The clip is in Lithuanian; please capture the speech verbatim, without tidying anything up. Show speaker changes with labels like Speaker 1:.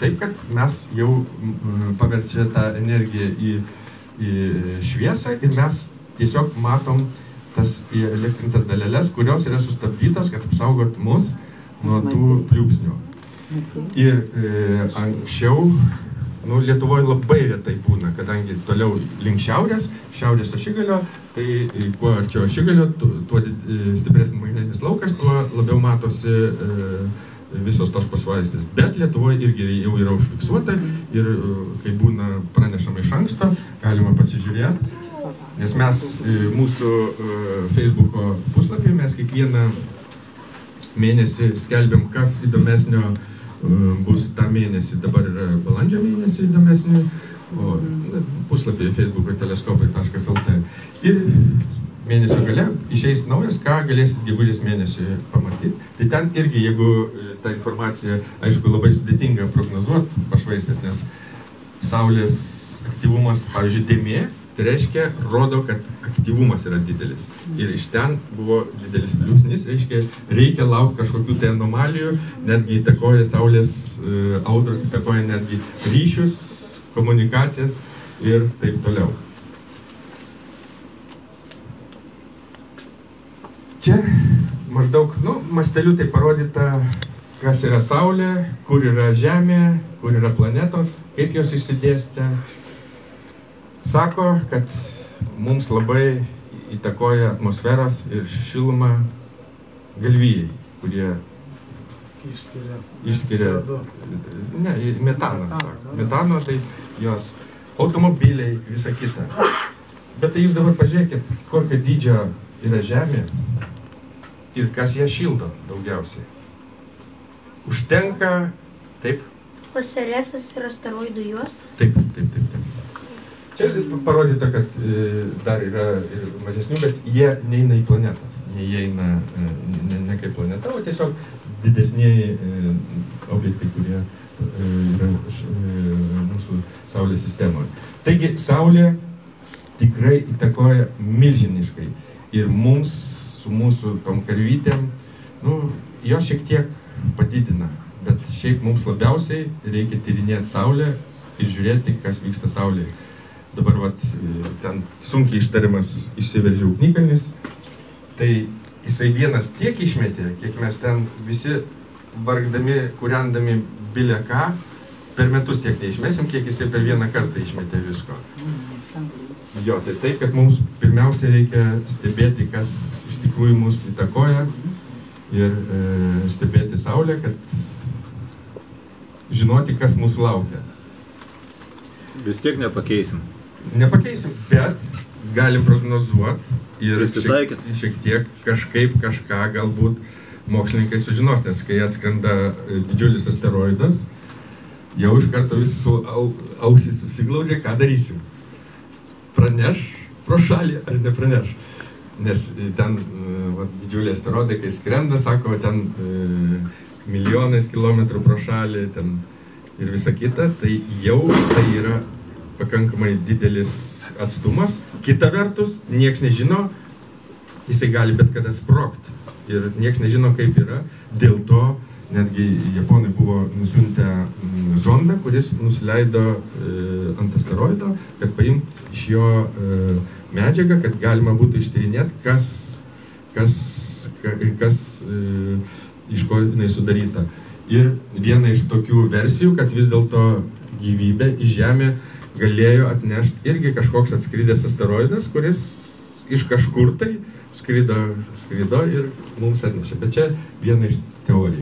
Speaker 1: taip, kad mes jau paverčia tą energiją į, į šviesą ir mes tiesiog matom tas elektrintas daleles, kurios yra sustabdytos, kad apsaugot mus nuo tų pliūpsnių. Ir e, anksčiau, nu, Lietuvoje labai retai būna, kadangi toliau link šiaurės, šiaurės ašigalio, tai kuo arčiau ašigalio, tuo stipresnis magnetinis laukas, tuo labiau matosi e, visos tos pasvaistės. Bet Lietuvoje irgi jau yra užfiksuota ir kai būna pranešama iš anksto, galima pasižiūrėti. Nes mes mūsų Facebooko puslapį, mes kiekvieną mėnesį skelbiam, kas įdomesnio bus tą mėnesį. Dabar yra balandžio mėnesį įdomesnį, o puslapį Facebooko teleskopai taškas el tė. Ir mėnesio gale išeis naujas, ką galėsit gegužės mėnesį pamatyti. Tai ten irgi, jeigu ta informacija, aišku, labai sudėtinga prognozuoti pašvaistės, nes Saulės aktyvumas, pavyzdžiui, dėmė, tai reiškia, rodo, kad aktyvumas yra didelis. Ir iš ten buvo didelis pliūpsnis, reiškia, reikia laukti kažkokių tai anomalijų, netgi įtakoja Saulės audros, įtakoja netgi ryšius, komunikacijas ir taip toliau. Čia maždaug, nu, masteliu tai parodyta, kas yra Saulė, kur yra Žemė, kur yra planetos, kaip jos išsidėstė. Sako, kad mums labai įtakoja atmosferos ir šilumą galvijai, kurie išskiria, išskiria ne, metaną, sako. Metano, tai jos automobiliai, visa kita. Bet tai jūs dabar pažiūrėkit, kokio dydžio yra Žemė ir kas ją šildo daugiausiai. Užtenka, taip?
Speaker 2: Oseresas ir asteroidų juosta?
Speaker 1: Taip, taip, taip, taip. Čia parodyta, kad dar yra ir mažesnių, bet jie neina į planetą. Neįeina ne, ne kaip planeta, o tiesiog didesnieji objektai, kurie yra mūsų Saulės sistemoje. Taigi, Saulė tikrai įtakoja milžiniškai. Ir mums, su mūsų tom karvytėm, nu, jo šiek tiek padidina. Bet šiaip mums labiausiai reikia tyrinėti Saulę ir žiūrėti, kas vyksta Saulėje. Dabar vat, ten sunkiai ištariamas išsiveržė ugnikalnis, tai jisai vienas tiek išmetė, kiek mes ten visi vargdami, kūrendami bilę ką, per metus tiek neišmesim, kiek jisai per vieną kartą išmetė visko. Jo, tai taip, kad mums pirmiausia reikia stebėti, kas iš tikrųjų mus įtakoja ir e, stebėti Saulę, kad žinoti, kas mūsų laukia.
Speaker 3: Vis tiek nepakeisim.
Speaker 1: Nepakeisim, bet galim prognozuoti ir šiek, šiek tiek kažkaip kažką galbūt mokslininkai sužinos, nes kai atskrenda didžiulis asteroidas, jau iš karto visi su ausys susiglaudžia, ką darysim. Praneš pro šalį ar nepraneš. Nes ten va, didžiuliai asteroidai, kai skrenda, sako, ten e, milijonais kilometrų pro šalį ten, ir visa kita, tai jau tai yra pakankamai didelis atstumas. Kita vertus, nieks nežino, jisai gali bet kada sprogti. Ir nieks nežino, kaip yra. Dėl to netgi japonai buvo nusiuntę zondą, kuris nusileido e, ant asteroido, kad paimt iš jo e, medžiagą, kad galima būtų ištyrinėti, kas, kas, ka, kas e, iš ko jinai sudaryta. Ir viena iš tokių versijų, kad vis dėlto gyvybė į Žemę galėjo atnešti irgi kažkoks atskridęs asteroidas, kuris iš kažkur tai skrido, skrido ir mums atnešė. Bet čia viena iš teorijų.